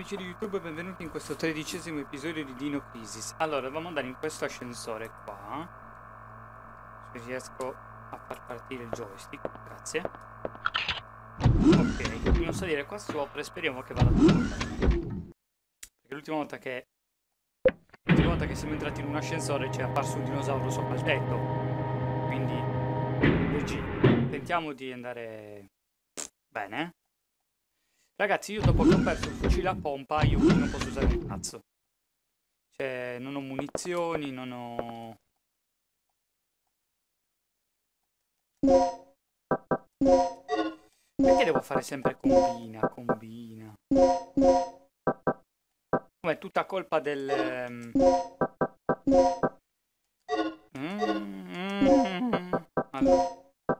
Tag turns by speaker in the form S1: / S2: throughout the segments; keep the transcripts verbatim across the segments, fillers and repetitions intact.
S1: amici di YouTube, benvenuti in questo tredicesimo episodio di Dino Crisis. Allora, dobbiamo andare in questo ascensore qua. Se riesco a far partire il joystick, grazie. Ok, non so dire qua sopra e speriamo che vada tutto bene. Perché l'ultima volta che... L'ultima volta che siamo entrati in un ascensore c'è apparso un dinosauro sopra il tetto. Quindi, Luigi, tentiamo di andare bene. Ragazzi, io dopo che ho perso il fucile a pompa, io qui non posso usare un cazzo. Cioè, non ho munizioni, non ho... Perché devo fare sempre combina, combina? Come tutta colpa del... Mm-hmm. Allora...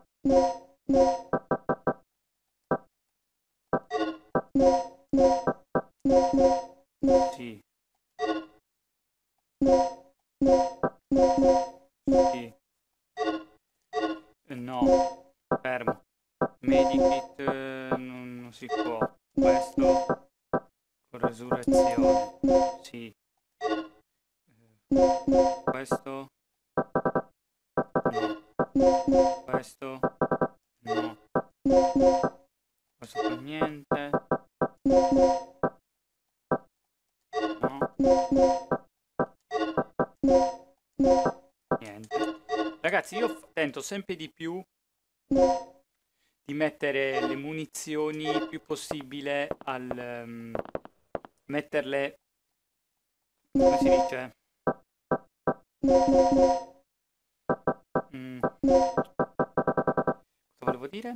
S1: Sì. Sì. No. Fermo. Medikit eh, non, non si può. Questo con resurrezione. Sì. Eh, questo no. Questo no. Questo con niente. Niente. Ragazzi, io tento sempre di più di mettere le munizioni il più possibile al um, metterle, come si dice, mm. Cosa volevo dire?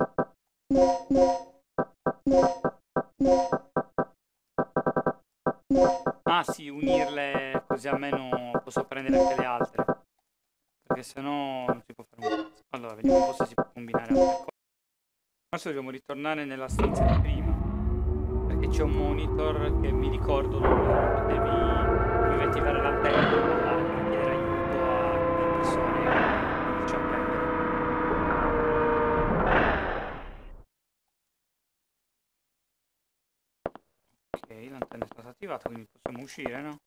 S1: Ah sì, unirle così almeno posso prendere anche le altre, perché sennò non si può fare un cazzo. Allora, vediamo un po' se si può combinare altre cose. Adesso dobbiamo ritornare nella stanza di prima, perché c'è un monitor che mi ricordo non devi, devi attivare l'antenna per parlare, per chiedere aiuto a delle persone che non ci apprendono. Ok, l'antenna è stata attivata, quindi possiamo uscire, no?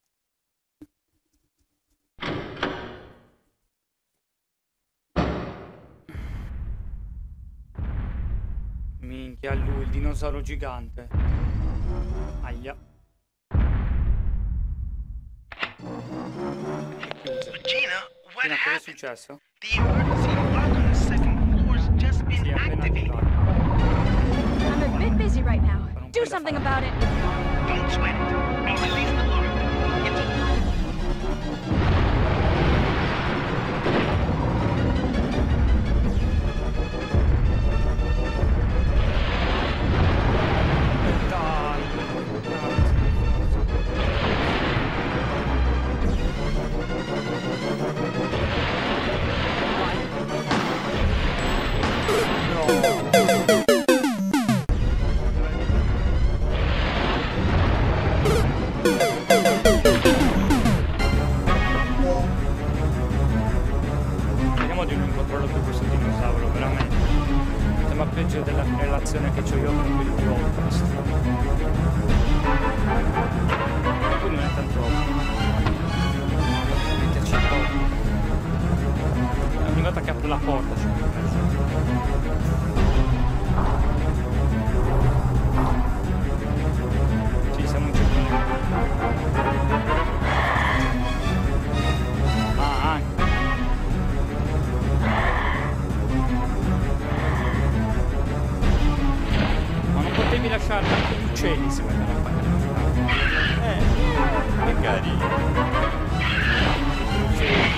S1: Minchia, lui, il dinosauro gigante. Aia.
S2: Gina, what
S1: Gina, cosa è
S2: happened?
S1: successo?
S2: The emergency lock on the second floor's just been
S1: Sì, è appena
S2: activated.
S1: attivato.
S3: I'm a bit busy right now. Do something about it.
S2: Don't sweat it. I'll release the lock. It's a...
S1: Vediamo di non controllo più questo dinosauro, veramente. Sembra peggio della relazione che ho io con quelli di Outlast. Poi non è tanto metterci troppo. Ogni volta che apro la porta c'è un pezzo. Sì, siamo in centro. Ah, anche. Ma non potevi lasciare anche gli uccelli se vengono a fare. Eh, che carino. Gli uccelli.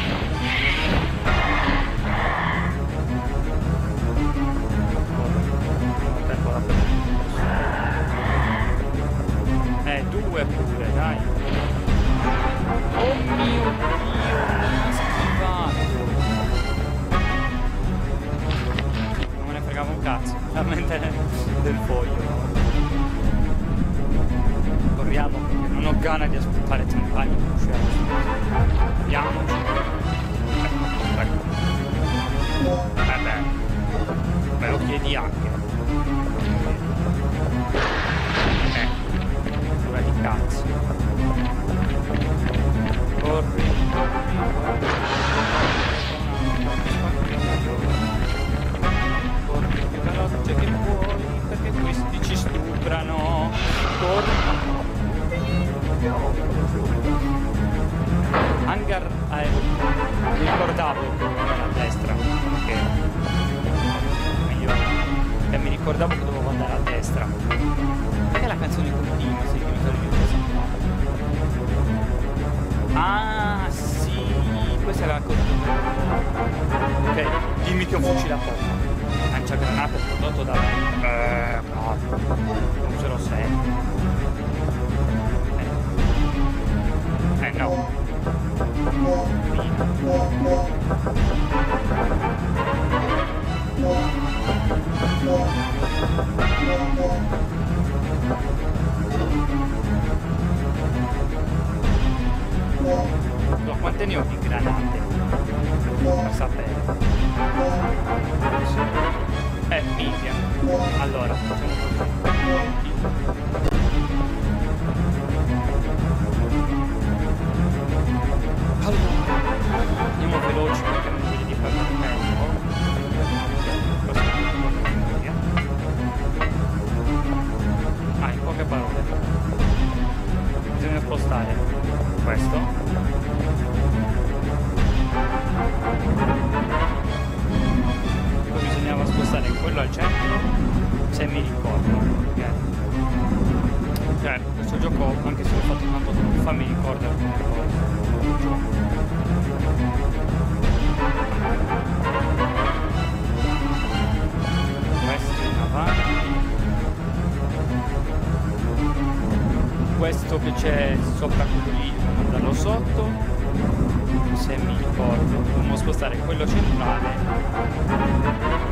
S1: Non ho tempo da prendere. Eh, due pure, dai. Oh mio Dio, mi ha schivato. Non me ne fregava un cazzo, veramente del foglio. Corriamo perché non ho gana di aspettare trenta anni per uscire. Corriamoci. Ecco, ecco. Eh beh, me lo chiedi anche. Eh, ora di Cazzo. Corri, corri, corri. Corri più veloce che puoi, perché questi ci stuprano. Corri. Hangar aeroporto. Mi ricordavo che dovevo andare a destra. Ok. Meglio. E mi ricordavo che dovevo andare a destra. Perché la canzone continua se i dinosauri di sono qua? Ah sì, questa è la cosa. Ok, dimmi che è un fucile a pompa. Lanciagranate prodotto da me. Eh, no. Non userò sempre. Eh. Eh no. No, quante ne ho di granate? Per sapere. Eh, minchia. Allora, facciamo così. Allora, andiamo veloci perché non vedi di perdere tempo. Ah, in poche parole. Bisogna spostare questo. Poi bisognava spostare quello al centro, se mi ricordo. Okay. Cioè, questo gioco, anche se l'ho fatto tanto tempo fa, mi ricorda alcune cose. Questo in avanti. Questo che c'è sopra quello lì, devo mandarlo sotto. Se mi ricordo, dobbiamo spostare quello centrale.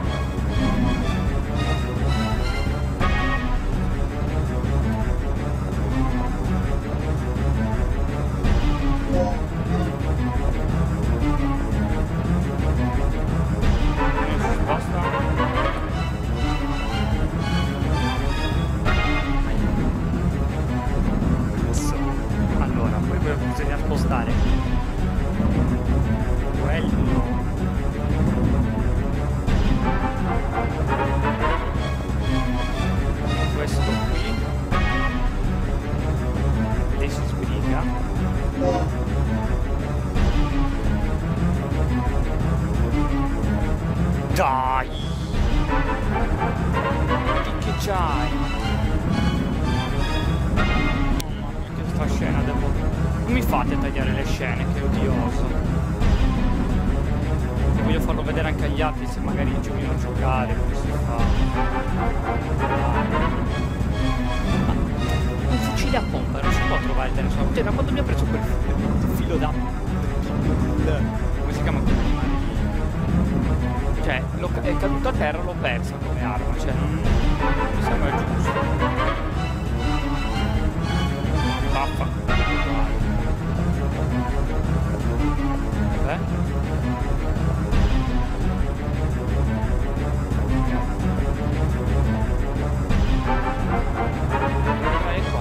S1: Bisogna spostare quello, questo qui, lei si sbriga, dai, di che c'hai? Mamma mia, che sta scena devo... Non mi fate tagliare le scene, che odioso. Voglio farlo vedere anche agli altri se magari ci vogliono giocare, come si fa. Ah, un fucile a pompa, non si può trovare da nessuno. Cioè, da quando mi ha preso quel filo da... come si chiama quell'animale lì? Cioè, è caduto a terra, l'ho persa come arma, cioè non mi sembra giusto. Vaffa. Eh? Dai qua.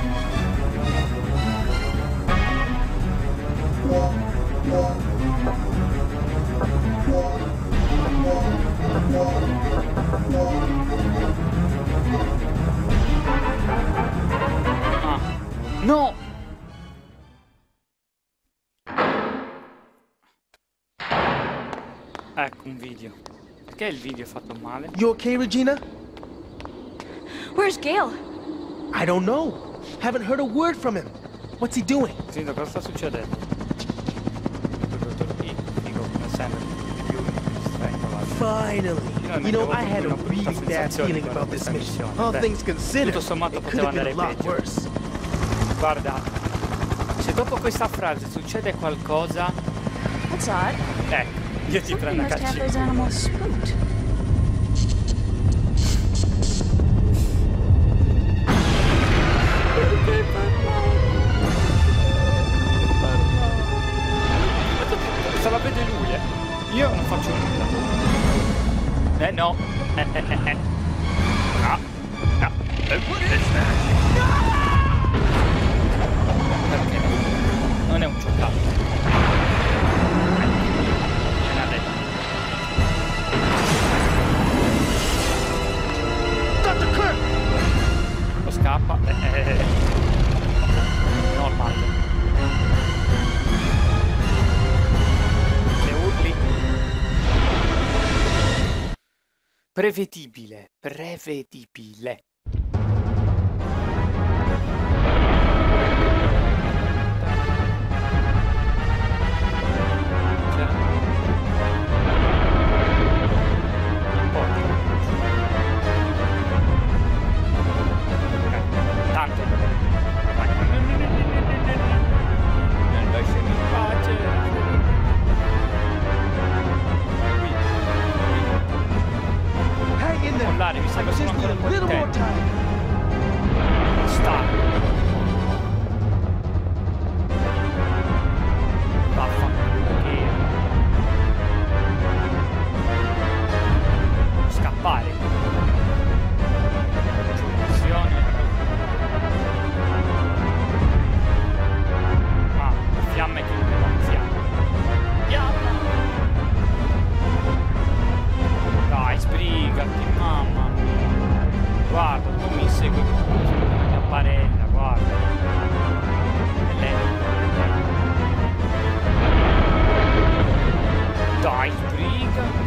S1: Ah. No! Ecco un video. Perché il video è fatto male?
S4: You okay, Regina?
S3: Where's Gale?
S4: I don't know. Haven't heard a word from him. What's he doing?
S1: Sento, cosa sta succedendo? Il dottor P, dico come sempre, più stretto va.
S4: Finally. You know, I had a really bad feeling about this mission. All things considered,
S1: tutto sommato
S4: it could
S1: poteva
S4: have been
S1: andare
S4: a lot
S1: peggio.
S4: worse.
S1: Guarda, se dopo questa frase succede qualcosa,
S3: That's odd.
S1: ecco, io ti
S3: Somebody
S1: prendo a
S3: must have those
S1: cacci.
S3: animals spooked.
S1: Se la vede lui, eh. Io non faccio nulla. Eh no. Eh eh eh eh. No. No. Eh, what is that? No! Prevedibile, prevedibile. Tanto non lasciami in pace.
S4: Hang in there.
S1: Mollare, mi
S4: I
S1: serve
S4: just
S1: solo
S4: need
S1: ancora
S4: a
S1: un po' di
S4: little more
S1: tempo.
S4: time.
S1: Sta. Vaffanculo che scappare. Soluzione. Ah, fiamme che non fiamme. Fiamma! Dai, sbrigati, mamma mia. Guarda, tu mi segui la barella, guarda. E lei dai, sbrigati.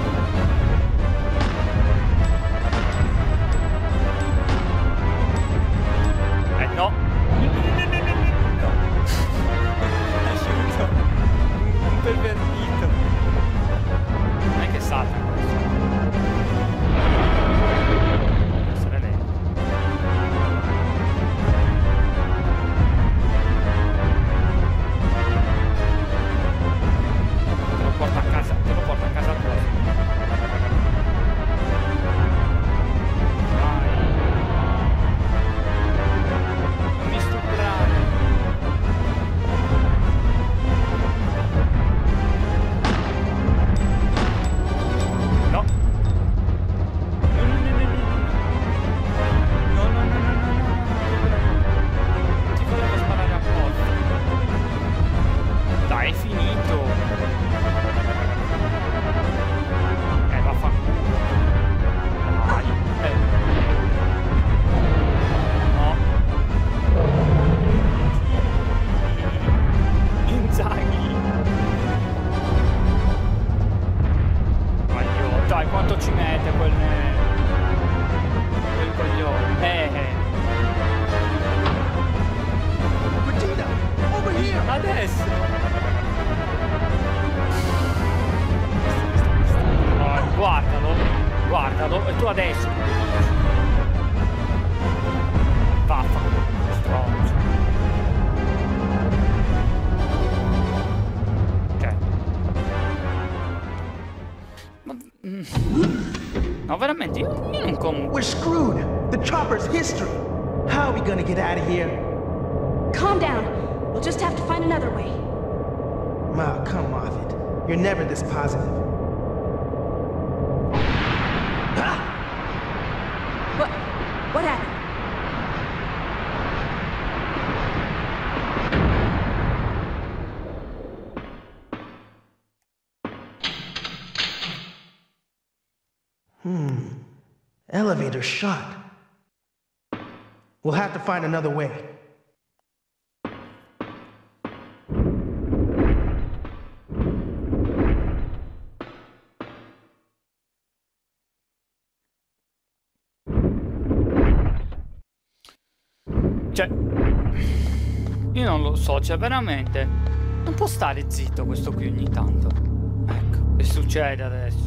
S1: Eh no. No. Aiuto. Un pervertito. Non è che salta questo. Deve essere lei. Te lo porta a casa, te lo porta a casa tua. Dai. Non mi stuprare. No. No, no, no, no, no, no. No, no, no, no, no, no, no. Non ti volevo sparare apposta. Dai, è finito. Eh, vaffanculo. Dai. Eh. No. Inzaghi. Maglio, dai, quanto ci mette quel... quel coglione? Eh, eh.
S4: Regina, over here.
S1: Adesso. Oh, guardalo, guardalo, e tu adesso. Vaffanculo, stronzo. Ok. Ma... mm. No, veramente, io, io non com...
S4: We're screwed. The chopper's history. How are we gonna get out of here?
S3: Calm down. We'll just have to find another way.
S4: Ma, come off it. You're never this positive. Ah!
S3: What? What happened?
S4: Hmm. Elevator shut. We'll have to find another way.
S1: Cioè, io non lo so, cioè veramente non può stare zitto questo qui ogni tanto. Ecco, che succede adesso?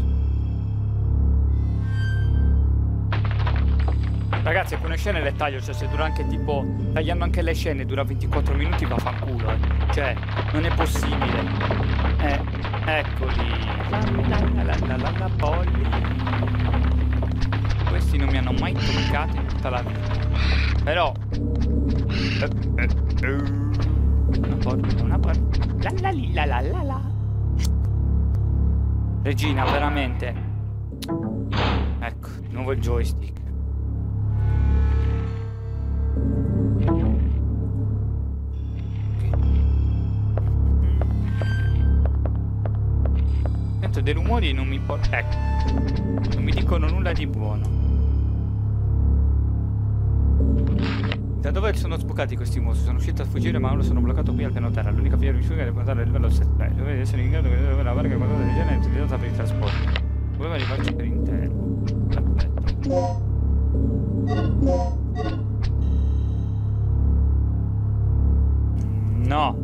S1: Ragazzi, alcune scene le taglio, cioè se dura anche tipo, tagliando anche le scene dura ventiquattro minuti va a fanculo, eh. Cioè, non è possibile. Eh, eccoli. La la la la la la polli. Questi non mi hanno mai toccato in tutta la vita. Però eh, eh, eh. una porta, una porta. La la li, la la la la. Regina, veramente. Ecco, di nuovo il joystick. Sento dei rumori e non mi porta. Ecco. Non mi dicono nulla di buono. Da dove sono sbucati questi mostri? Sono uscito a fuggire ma ora sono bloccato qui al piano terra. L'unica via di fuga è guardare il livello sette. Dovete essere in grado di avere una varca qualcosa del genere utilizzata per i trasporti. Doveva arrivarci per intero. No.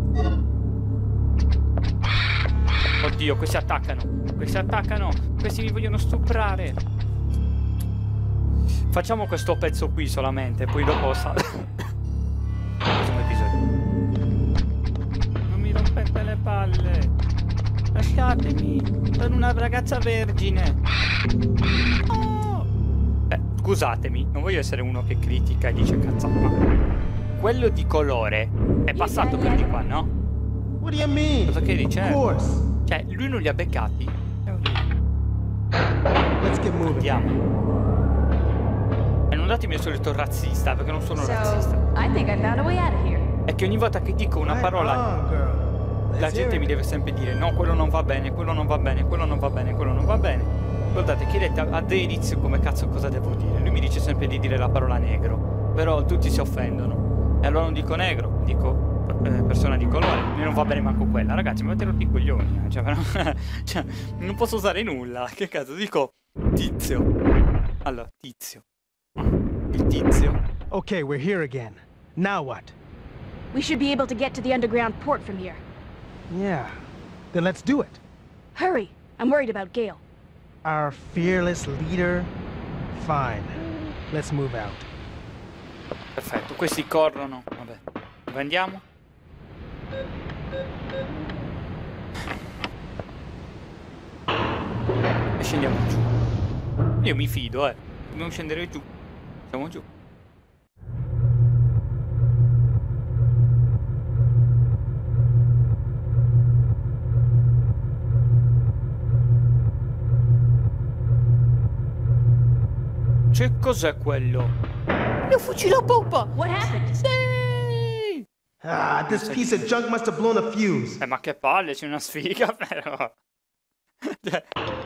S1: Oddio, questi attaccano. Questi attaccano. Questi mi vogliono stuprare. Facciamo questo pezzo qui solamente, poi dopo sa... Prossimo episodio. Non mi rompete le palle. Lasciatemi. Sono una ragazza vergine. Oh. Beh, scusatemi, non voglio essere uno che critica e dice cazzata, ma quello di colore è passato per di qua, no?
S4: What do you mean?
S1: Cosa che dice?
S4: Of course.
S1: Cioè, lui non li ha beccati.
S4: Let's get moving.
S1: Andiamo. E non datemi il solito razzista, perché non sono razzista.
S3: So, I think I found a way out of here.
S1: È che ogni volta che dico una
S4: Right
S1: parola,
S4: on, girl.
S1: la
S4: Let's
S1: gente
S4: hear
S1: mi
S4: it.
S1: deve sempre dire no, quello non va bene, quello non va bene, quello non va bene, quello non va bene. Guardate, chiedete a, a Denitz come cazzo cosa devo dire. Lui mi dice sempre di dire la parola negro, però tutti si offendono. E allora non dico negro, dico eh, persona di colore. A me non va bene manco quella. Ragazzi, mi avete rotto i coglioni. eh. Cioè, però, cioè, non posso usare nulla. Che cazzo, dico tizio. Allora, tizio. Il tizio.
S4: Okay, we're here again. Now what?
S3: We should be able to get to the underground port from here.
S4: Yeah. Then let's do it.
S3: Hurry! I'm worried about Gale.
S4: Our fearless leader? Fine. Let's move out.
S1: Perfetto, questi corrono. Vabbè, dove andiamo? E scendiamo giù. Io mi fido, eh. Dobbiamo scendere giù. Siamo giù. Che cos'è quello? Mio fucile a pompa!
S3: What happened?
S1: Sì!
S4: Ah, this piece of junk must have blown a fuse.
S1: Eh, ma che palle, c'è una sfiga, però. Cioè,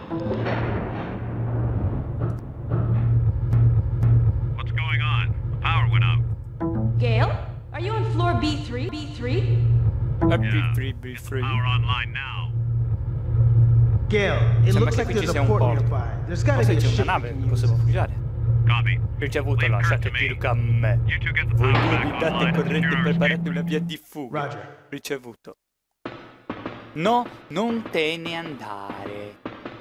S2: What's going on? The power went out.
S3: Gale? Are you on floor B three? B three?
S1: è
S2: Yeah.
S1: free, free, free.
S2: Power online now.
S4: Gale, it
S1: Sembra
S4: looks
S1: che
S4: like
S1: qui ci
S4: there's
S1: sia
S4: a
S1: un
S4: port
S1: porto.
S4: nearby. There's gotta
S1: Forse
S4: be a
S1: c'è
S4: ship
S1: una
S4: we
S1: nave
S4: can
S1: che
S4: use.
S1: possiamo fuggiare.
S2: Copy.
S1: Ricevuto,
S2: Leave
S1: lasciate
S2: Kirk to me.
S1: Kirk a me.
S2: You two get the
S1: Voi
S2: power
S1: due
S2: back
S1: guidate
S2: online and
S1: corrente e
S2: secure our
S1: preparate
S2: escape.
S1: una via di fuga.
S4: Roger.
S1: Ricevuto. No, non te ne andare.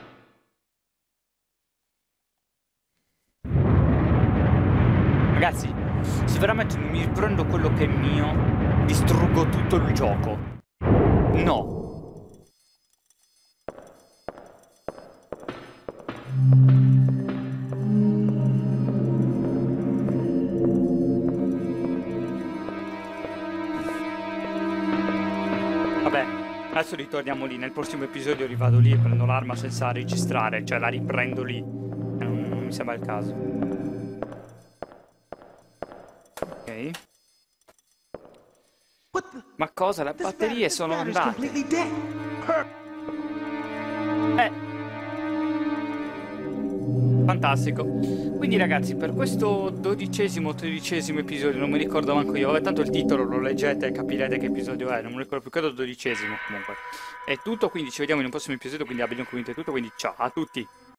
S1: Ragazzi, se veramente non mi riprendo quello che è mio, distruggo tutto il gioco. No. Vabbè, adesso ritorniamo lì. Nel prossimo episodio rivado lì e prendo l'arma senza registrare, cioè la riprendo lì. E non, non mi sembra il caso. Ok.
S4: What the?
S1: Ma cosa? Le
S4: This
S1: batterie
S4: bat-
S1: sono
S4: this
S1: andate.
S4: battery's completely dead. Kirk.
S1: Eh. Fantastico. Quindi ragazzi, per questo dodicesimo, tredicesimo episodio, non mi ricordo manco io, vabbè, tanto il titolo lo leggete e capirete che episodio è, non mi ricordo più, credo dodicesimo comunque. È tutto, quindi ci vediamo in un prossimo episodio, quindi abbiamo commentato tutto, quindi ciao a tutti.